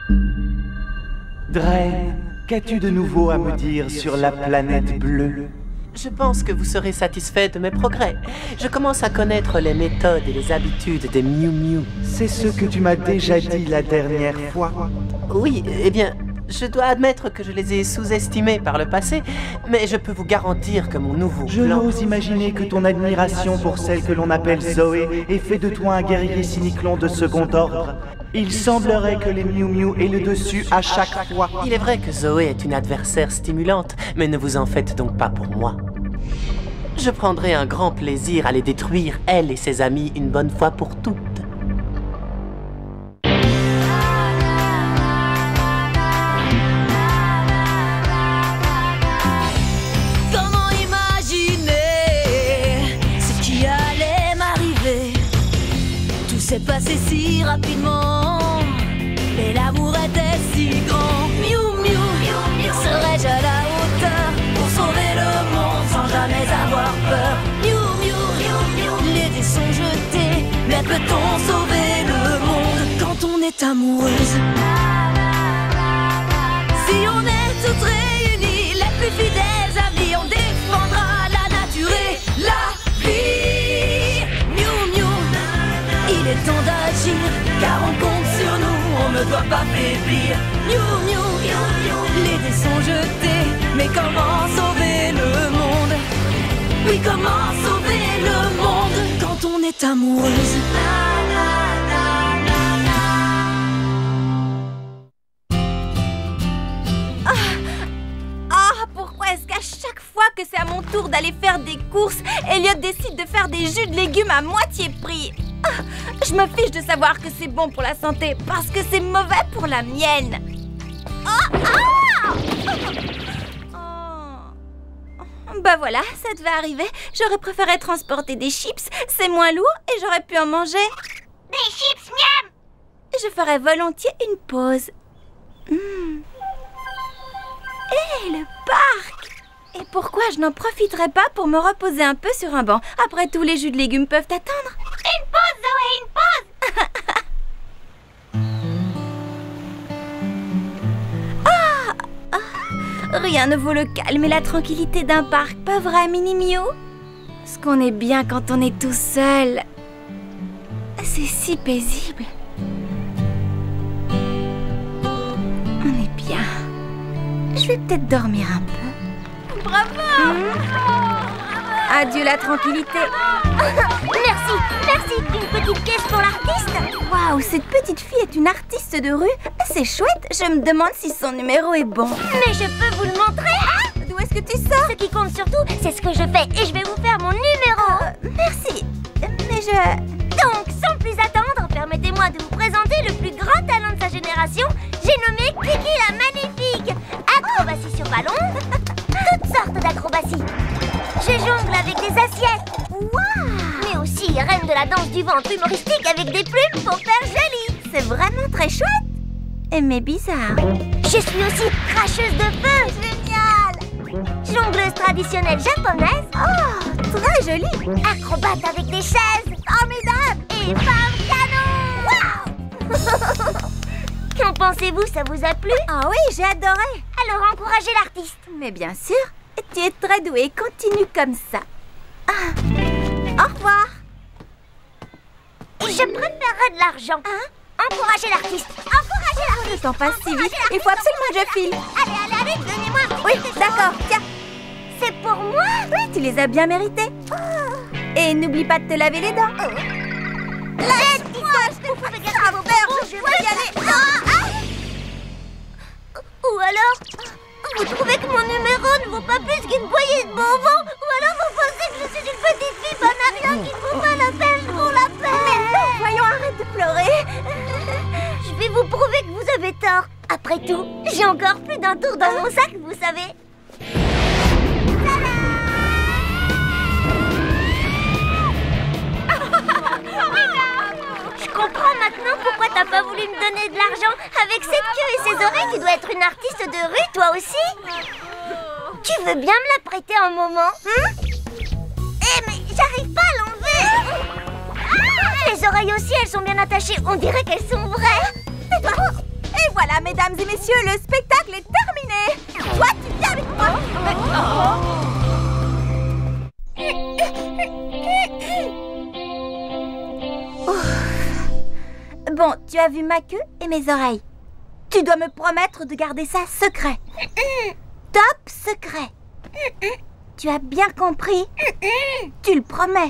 Draine, qu'as-tu de nouveau à me dire sur la planète bleue? Je pense que vous serez satisfait de mes progrès. Je commence à connaître les méthodes et les habitudes des Miu Miu. C'est ce que tu m'as déjà dit la dernière fois. Oui, eh bien, je dois admettre que je les ai sous-estimés par le passé, mais je peux vous garantir que mon nouveau Je plan... n'ose imaginer que ton admiration pour celle que l'on appelle Zoé ait fait de toi un guerrier cyniclon de second ordre. Il semblerait que les Miu Miu aient le dessus à chaque fois. Il est vrai que Zoé est une adversaire stimulante, mais ne vous en faites donc pas pour moi. Je prendrai un grand plaisir à les détruire, elle et ses amis, une bonne fois pour toutes. Comment imaginer ce qui allait m'arriver? Tout s'est passé si rapidement, mais l'amour était si grand. Miu Miu, serais-je à la hauteur pour sauver le monde sans jamais avoir peur? Miu Miu, les dés sont jetés, mais peut-on sauver le monde quand on est amoureuse? Si on est toutes réunies, les plus fidèles amis, on défendra la nature et la vie. Miu Miu, il est temps d'agir, car on compte sur nous, on ne doit pas faiblir. Miu Miu, les dés sont jetés, mais comment sauver le monde? Oui, comment sauver le monde quand on est amoureuse? Pourquoi est-ce qu'à chaque fois que c'est à mon tour d'aller faire des courses, Elliot décide de faire des jus de légumes à moitié prix? Je me fiche de savoir que c'est bon pour la santé, parce que c'est mauvais pour la mienne. Bah voilà, ça devait arriver. J'aurais préféré transporter des chips, c'est moins lourd et j'aurais pu en manger. Des chips, miam! Je ferais volontiers une pause. Hé, le parc! Et pourquoi je n'en profiterais pas pour me reposer un peu sur un banc? Après tout, les jus de légumes peuvent attendre. Une pause, Zoé, une pause! Rien ne vaut le calme et la tranquillité d'un parc, pas vrai, Mini Miu? Ce qu'on est bien quand on est tout seul. C'est si paisible. On est bien. Je vais peut-être dormir un peu. Bravo! Adieu la tranquillité. Merci, merci. Une petite pièce pour l'artiste. Waouh, cette petite fille est une artiste de rue. C'est chouette. Je me demande si son numéro est bon. Mais je peux vous le montrer. D'où est-ce que tu sors? Ce qui compte surtout, c'est ce que je fais. Et je vais vous faire mon numéro. Merci. Mais je... Donc, sans plus attendre, permettez-moi de vous présenter le plus grand talent de sa génération. J'ai nommé Kiki la Magnifique. Acrobatie sur ballon, toutes sortes d'acrobaties. Je jongle avec des assiettes. Waouh! Mais aussi reine de la danse du ventre humoristique avec des plumes pour faire joli. C'est vraiment très chouette. Mais bizarre. Je suis aussi cracheuse de feu. Génial! Jongleuse traditionnelle japonaise. Oh, très jolie. Acrobate avec des chaises. Formidable. Et femme canon. Waouh! Qu'en pensez-vous? Ça vous a plu? Ah oui, j'ai adoré. Alors encouragez l'artiste. Mais bien sûr, tu es très douée. Continue comme ça. Au revoir. Je préférerais de l'argent. Encouragez l'artiste. Encouragez l'artiste. Le temps passe si vite. Il faut absolument que je file. Allez, donnez-moi un petit Oui, quelque chose. d'accord, tiens. C'est pour moi? Oui, tu les as bien mérités. Et n'oublie pas de te laver les dents. Laisse-moi, vous pouvez garder vos verres, je veux y aller. Ou alors, vous trouvez que mon numéro ne vaut pas plus qu'une poignée de bonbons? Ou alors vous pensez que je suis une petite fille bonne à rien qui ne vaut pas la peine pour la peine? Mais non, voyons, arrête de pleurer. Je vais vous prouver que vous avez tort. Après tout, j'ai encore plus d'un tour dans mon sac, vous savez. Je comprends maintenant pourquoi t'as pas voulu me donner de l'argent. Avec cette queue et ces oreilles, tu dois être une artiste de rue, toi aussi. Tu veux bien me la prêter un moment? Mais j'arrive pas à l'enlever. Les oreilles aussi, elles sont bien attachées. On dirait qu'elles sont vraies. Et voilà, mesdames et messieurs, le spectacle est terminé. Toi, tu viens avec moi. Bon, tu as vu ma queue et mes oreilles. Tu dois me promettre de garder ça secret. Top secret. Tu as bien compris? Tu le promets.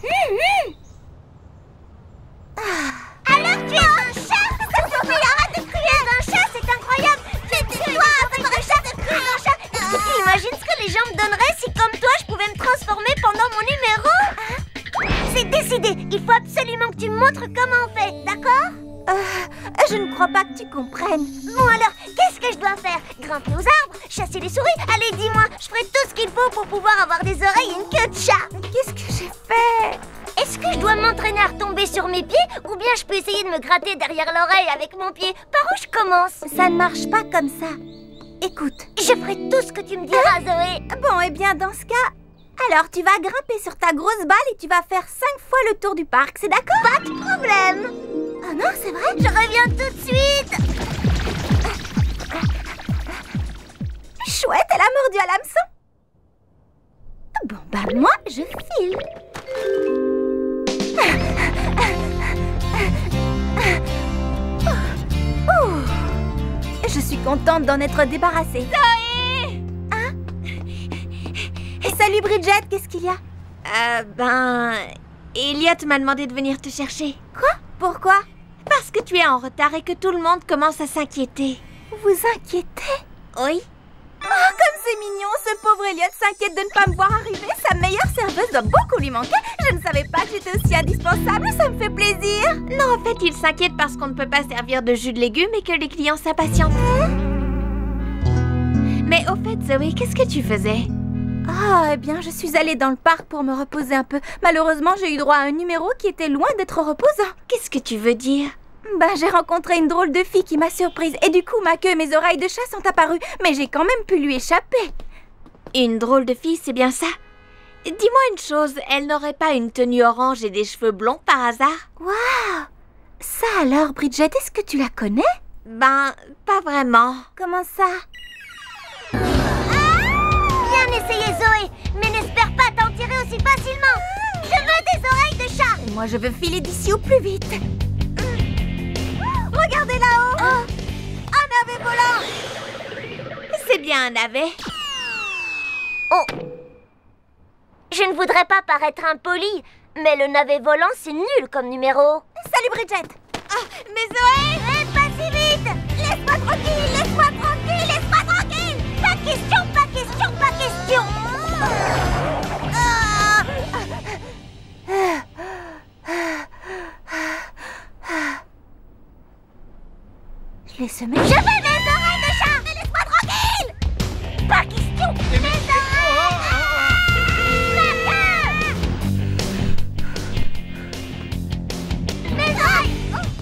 Alors tu es un chat? Sophie, arrête de crier d'un chat, c'est incroyable. Tais-toi, fais de chat, de crier d'un chat. Est-ce que tu imagines ce que les gens me donneraient si comme toi je pouvais me transformer pendant mon numéro? C'est décidé, il faut absolument que tu me montres comment on fait, d'accord? Je ne crois pas que tu comprennes. Bon alors, qu'est-ce que je dois faire? Grimper aux arbres? Chasser les souris? Allez, dis-moi, je ferai tout ce qu'il faut pour pouvoir avoir des oreilles et une queue de chat. Qu'est-ce que j'ai fait? Est-ce que je dois m'entraîner à retomber sur mes pieds? Ou bien je peux essayer de me gratter derrière l'oreille avec mon pied? Par où je commence? Ça ne marche pas comme ça. Écoute. Je ferai tout ce que tu me diras, Zoé. Bon, eh bien, dans ce cas, alors tu vas grimper sur ta grosse balle et tu vas faire 5 fois le tour du parc, c'est d'accord? Pas de problème. Ah non, c'est vrai? Je reviens tout de suite. Chouette, elle a mordu à l'hameçon. Bon, bah moi, je file. Je suis contente d'en être débarrassée. Zoé! Hein? Salut Bridget, qu'est-ce qu'il y a? Elliot m'a demandé de venir te chercher. Quoi? Pourquoi? Parce que tu es en retard et que tout le monde commence à s'inquiéter. Vous inquiétez? Oui? Oh, comme c'est mignon, ce pauvre Elliot s'inquiète de ne pas me voir arriver. Sa meilleure serveuse doit beaucoup lui manquer. Je ne savais pas que j'étais aussi indispensable, ça me fait plaisir. Non, en fait, il s'inquiète parce qu'on ne peut pas servir de jus de légumes et que les clients s'impatientent. Mais au fait, Zoé, qu'est-ce que tu faisais? Ah, eh bien, je suis allée dans le parc pour me reposer un peu. Malheureusement, j'ai eu droit à un numéro qui était loin d'être reposant. Qu'est-ce que tu veux dire? J'ai rencontré une drôle de fille qui m'a surprise. Et du coup, ma queue et mes oreilles de chat sont apparues. Mais j'ai quand même pu lui échapper. Une drôle de fille, c'est bien ça? Dis-moi une chose, elle n'aurait pas une tenue orange et des cheveux blonds par hasard? Waouh! Ça alors, Bridget, est-ce que tu la connais? Pas vraiment. Comment ça? Bien essayé, Zoé, mais n'espère pas t'en tirer aussi facilement. Je veux des oreilles de chat. Et moi, je veux filer d'ici au plus vite. Regardez là-haut! Un navet volant! C'est bien un navet. Oh! Je ne voudrais pas paraître impolie, mais le navet volant, c'est nul comme numéro. Salut, Bridget! Mais Zoé! Pas si vite! Laisse-moi tranquille! Laisse-moi tranquille! Laisse-moi tranquille! Pas de question! Pas de question! Pas de question! Je l'ai semé. Je veux des oreilles de chat! Mais laisse-moi tranquille! Pas question! Mes oreilles!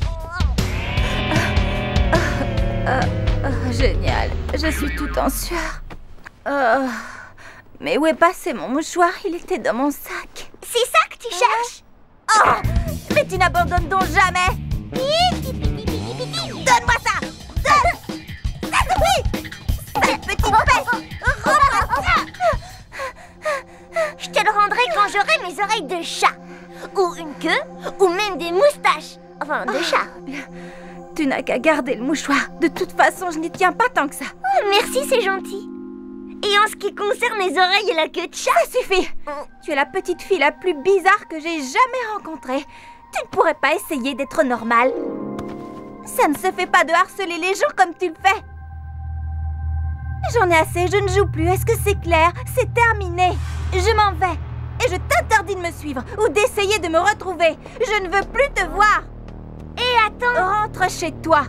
Génial. Je suis toute en sueur. Mais où est passé mon mouchoir? Il était dans mon sac. C'est ça que tu cherches? Oh! Mais tu n'abandonnes donc jamais! Donne-moi ça! Donne! Oui! Cette petite peste! Reprends ça! Je te le rendrai quand j'aurai mes oreilles de chat. Ou une queue, ou même des moustaches. Enfin, de chat. Bien. Tu n'as qu'à garder le mouchoir. De toute façon, je n'y tiens pas tant que ça. Oh, merci, c'est gentil. Et en ce qui concerne les oreilles et la queue de chat... Ça suffit! Tu es la petite fille la plus bizarre que j'ai jamais rencontrée. Tu ne pourrais pas essayer d'être normale. Ça ne se fait pas de harceler les gens comme tu le fais. J'en ai assez, je ne joue plus. Est-ce que c'est clair? C'est terminé. Je m'en vais. Et je t'interdis de me suivre ou d'essayer de me retrouver. Je ne veux plus te voir. Et attends... Rentre chez toi.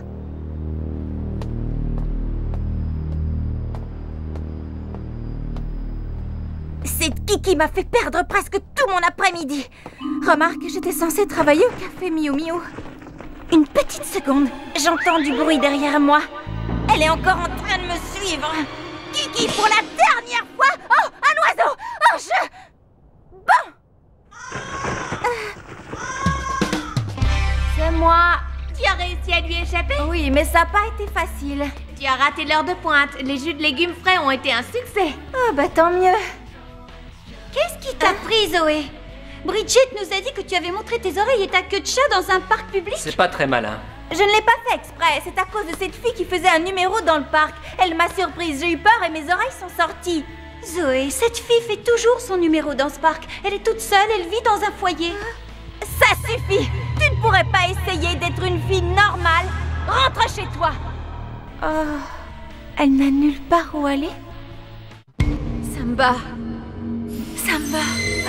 Cette Kiki m'a fait perdre presque tout mon après-midi. Remarque, j'étais censée travailler au café Miu Miu. Une petite seconde, j'entends du bruit derrière moi. Elle est encore en train de me suivre. Kiki, pour la dernière fois. Oh, un oiseau. Oh, Bon. C'est moi. Tu as réussi réussi à lui échapper? Oui, mais ça n'a pas été facile. Tu as raté l'heure de pointe. Les jus de légumes frais ont été un succès. Ah bah tant mieux. Qu'est-ce qui t'a pris, Zoé? Bridget nous a dit que tu avais montré tes oreilles et ta queue de chat dans un parc public. C'est pas très malin. Je ne l'ai pas fait exprès, c'est à cause de cette fille qui faisait un numéro dans le parc. Elle m'a surprise, j'ai eu peur et mes oreilles sont sorties. Zoé, cette fille fait toujours son numéro dans ce parc. Elle est toute seule, elle vit dans un foyer. Ça suffit! Tu ne pourrais pas essayer d'être une fille normale. Rentre chez toi. Oh, elle n'a nulle part où aller. Samba. Samba.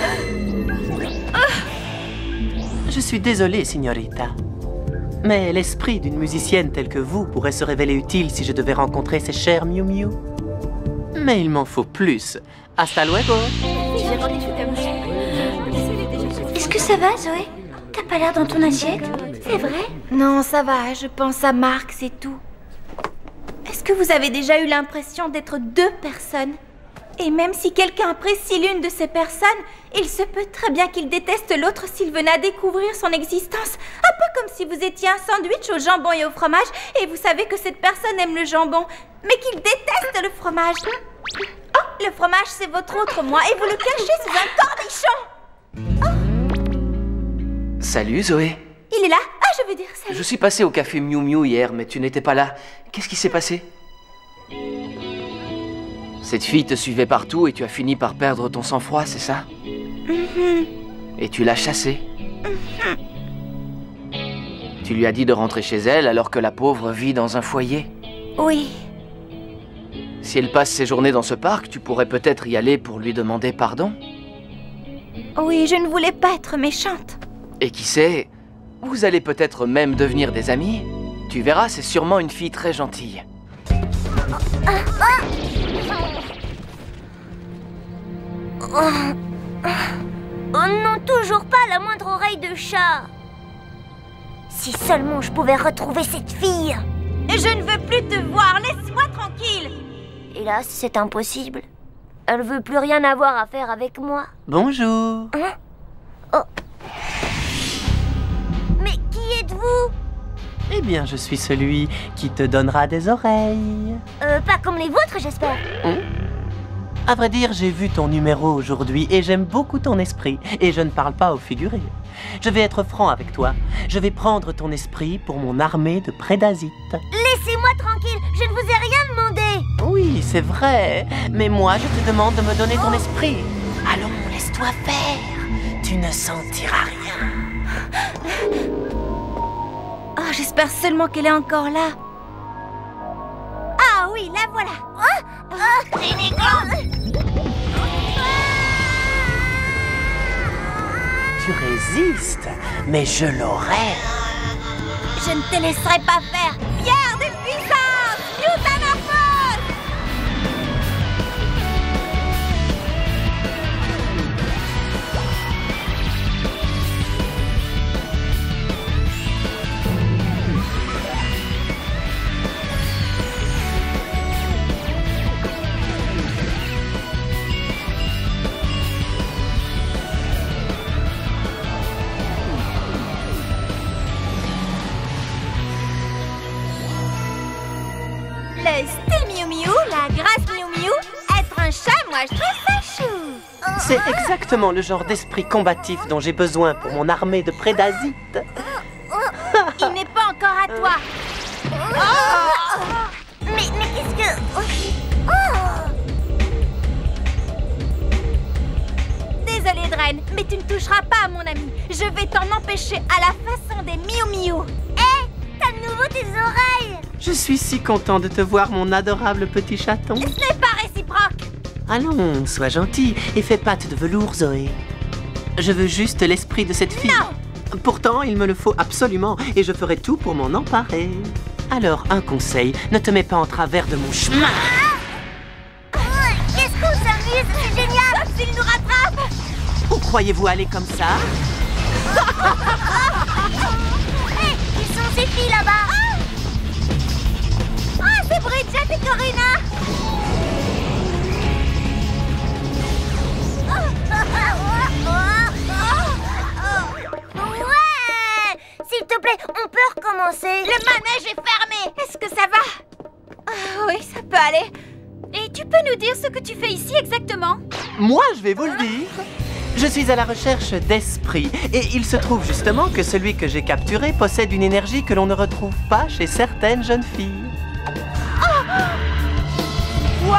Je suis désolé, signorita. Mais l'esprit d'une musicienne telle que vous pourrait se révéler utile si je devais rencontrer ces chers Miu Miu. Mais il m'en faut plus. Hasta luego. Est-ce que ça va, Zoé? T'as pas l'air dans ton assiette? C'est vrai? Non, ça va, je pense à Marc, c'est tout. Est-ce que vous avez déjà eu l'impression d'être deux personnes? Et même si quelqu'un apprécie l'une de ces personnes, il se peut très bien qu'il déteste l'autre s'il venait à découvrir son existence. Un peu comme si vous étiez un sandwich au jambon et au fromage, et vous savez que cette personne aime le jambon, mais qu'il déteste le fromage. Oh, le fromage, c'est votre autre moi, et vous le cachez sous un cornichon. Salut Zoé. Il est là? Ah, je veux dire salut. Je suis passé au café Miu Miu hier, mais tu n'étais pas là. Qu'est-ce qui s'est passé? Cette fille te suivait partout et tu as fini par perdre ton sang-froid, c'est ça? Et tu l'as chassée? Tu lui as dit de rentrer chez elle alors que la pauvre vit dans un foyer? Oui. Si elle passe ses journées dans ce parc, tu pourrais peut-être y aller pour lui demander pardon? Oui, je ne voulais pas être méchante. Et qui sait, vous allez peut-être même devenir des amis. Tu verras, c'est sûrement une fille très gentille. Oh non, toujours pas la moindre oreille de chat. Si seulement je pouvais retrouver cette fille. Je ne veux plus te voir, laisse-moi tranquille. Hélas, c'est impossible. Elle veut plus rien avoir à faire avec moi. Bonjour. Hein? Oh. Mais qui êtes-vous? Eh bien, je suis celui qui te donnera des oreilles. Pas comme les vôtres, j'espère. À vrai dire, j'ai vu ton numéro aujourd'hui et j'aime beaucoup ton esprit. Et je ne parle pas au figuré. Je vais être franc avec toi. Je vais prendre ton esprit pour mon armée de prédasites. Laissez-moi tranquille, je ne vous ai rien demandé. Oui, c'est vrai. Mais moi, je te demande de me donner ton esprit. Allons, laisse-toi faire. Tu ne sentiras rien. Oh, j'espère seulement qu'elle est encore là. Ah oui, la voilà. Tu résistes, mais je l'aurai. Je ne te laisserai pas faire. Pierre de puissance, Mutamorphose. Le style Miu Miu, la grâce Miu Miu, être un chat, moi je trouve ça chou. C'est exactement le genre d'esprit combatif dont j'ai besoin pour mon armée de prédasites. Il n'est pas encore à toi. Mais qu'est-ce que... Désolée Dren, mais tu ne toucheras pas à mon ami. Je vais t'en empêcher à la façon des Miu Miu. T'as de nouveau tes oreilles. Je suis si content de te voir, mon adorable petit chaton. Ce n'est pas réciproque. Allons, sois gentil et fais patte de velours, Zoé. Je veux juste l'esprit de cette fille. Non. Pourtant, il me le faut absolument et je ferai tout pour m'en emparer. Alors, un conseil, ne te mets pas en travers de mon chemin. Qu'est-ce qu'on s'amuse, c'est génial. S'il nous rattrape. Où croyez-vous aller comme ça? Hé, ils sont ces filles là-bas. C'est Bridget et Corinna. Ouais. S'il te plaît, on peut recommencer. Le nous dire ce que tu fais ici exactement? Moi, je vais vous le dire. Je suis à la recherche d'esprits. Et il se trouve justement que celui que j'ai capturé possède une énergie que l'on ne retrouve pas chez certaines jeunes filles. Wow!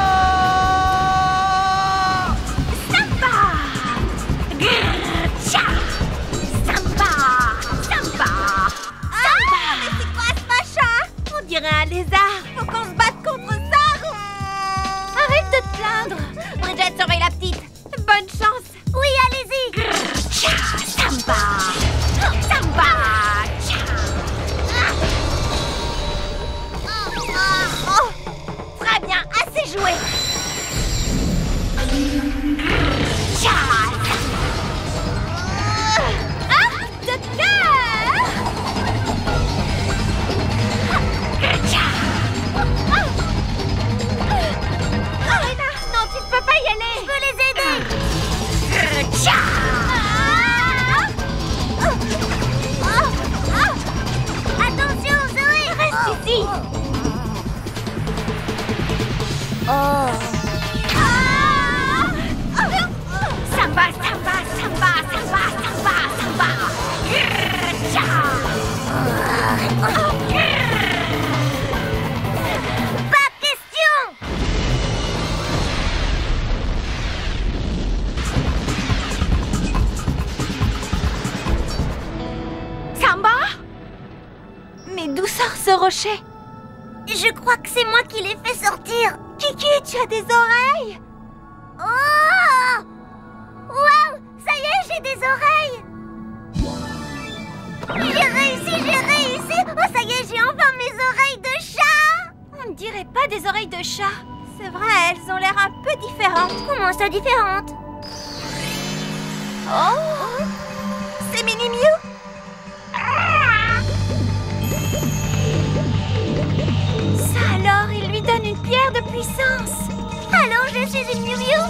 Samba! Grrrcha! Samba! Samba! Samba! Mais c'est quoi ce machin? On dirait un lézard. Faut qu'on se batte contre ça. Arrête de te plaindre. Bridget, surveille la petite. Bonne chance. Oui, allez-y. Grrrcha! Samba! Samba! Tcha! Oh! Très bien, assez joué. Tcha! Ah! De cœur! Tcha! Arena, non, tu ne peux pas y aller. Je peux les aider. Tcha! Attention, Zoé. Reste ici. Oh. Samba, samba, samba, samba, samba, samba. Tcha! Pas question. Samba? Mais d'où sort ce rocher? Je crois que c'est moi qui l'ai fait sortir. Kiki, tu as des oreilles? Oh! Waouh! Ça y est, j'ai des oreilles. J'ai réussi. Oh, ça y est, j'ai enfin mes oreilles de chat. On ne dirait pas des oreilles de chat. C'est vrai, elles ont l'air un peu différentes. Comment ça, différente? Oh! C'est Mini Mew? Ça alors, il lui donne une pierre de puissance. Alors, je suis une Mew Mew.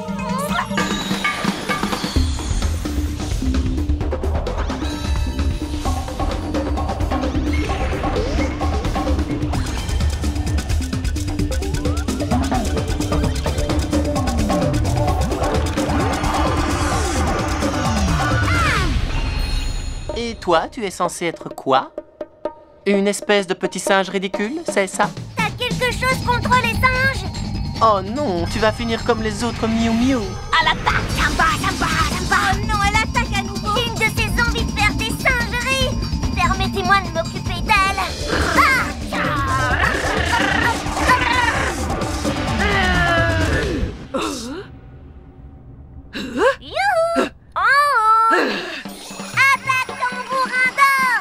Et toi, tu es censé être quoi? Une espèce de petit singe ridicule, c'est ça? T'as quelque chose contre les singes? Oh non, tu vas finir comme les autres Miu Miu. À l'attaque! Samba, samba, samba! Oh non, elle attaque à nouveau! J'ai une de ces envies de faire des singeries. Permettez-moi de m'occuper d'elle. Youhou! Oh! Attaque tambourin d'or!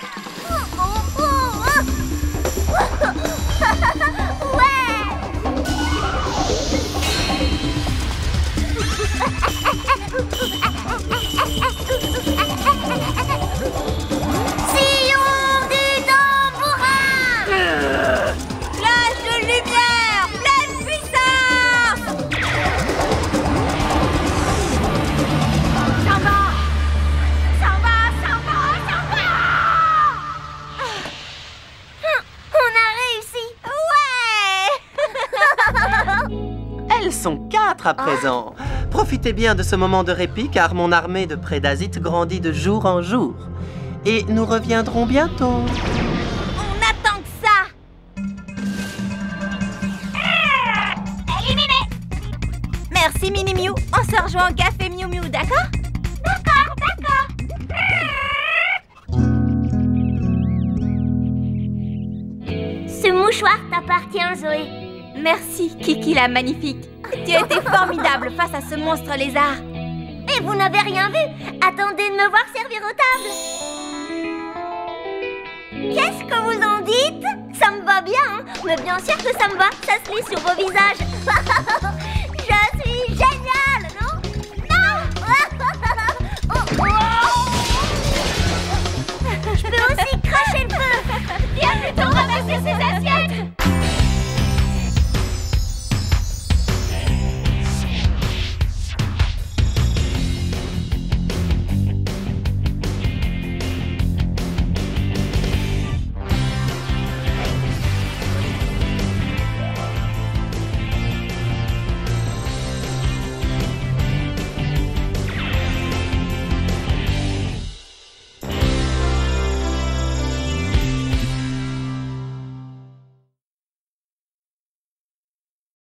Sillon du tambourin! Flash de lumière! Pleine puissance! Samba! Samba! Samba! Samba! On a réussi! Ouais! Elles sont 4 à présent. Profitez bien de ce moment de répit car mon armée de prédasites grandit de jour en jour. Et nous reviendrons bientôt. On attend que ça! Éliminé! Merci Mini Mew. On se rejoint au café Miu Miu, d'accord? D'accord, d'accord. Ce mouchoir t'appartient, Zoé. Merci Kiki la magnifique. Tu as été formidable face à ce monstre lézard. Et vous n'avez rien vu? Attendez de me voir servir aux tables. Qu'est-ce que vous en dites? Ça me va bien, hein? Mais bien sûr que ça me va, ça se lit sur vos visages. Je suis géniale, non? Non! Je peux aussi cracher le feu. Viens plutôt ramasser ces assiettes.